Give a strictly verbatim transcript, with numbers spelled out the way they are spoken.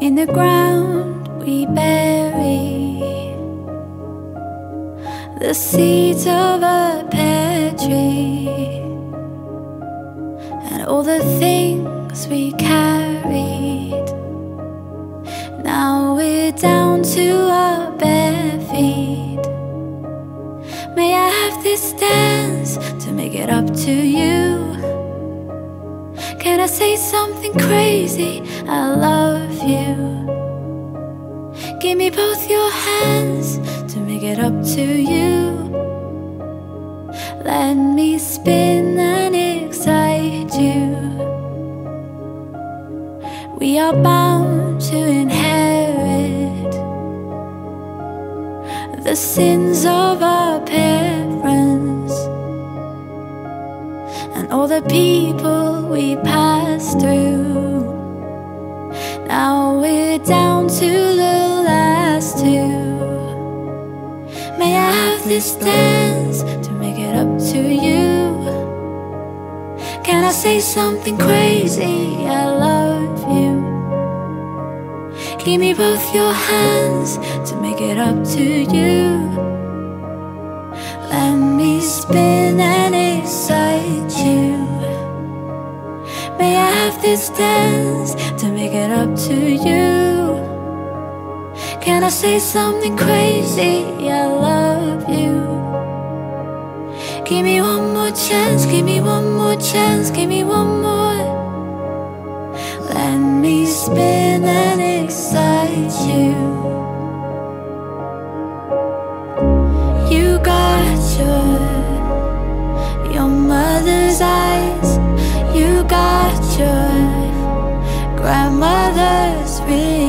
In the ground we bury the seeds of a pear tree, and all the things we carried. Now we're down to our bare feet. May I have this dance to make it up to you? Can I say something crazy? I love you. Give me both your hands to make it up to you. Let me spin and excite you. We are bound to inherit the sins of our parents and all the people we passed through. Now we're down to the last two. May I have this dance to make it up to you? Can I say something crazy? I love you. Give me both your hands to make it up to you. Let me spin and excite you. May I have this dance to make it up to you? Can I say something crazy? I love you. Give me one more chance, give me one more chance, give me one more. Let me spin and excite you. You got your, your mother's eyes. You got your grandmother's ring.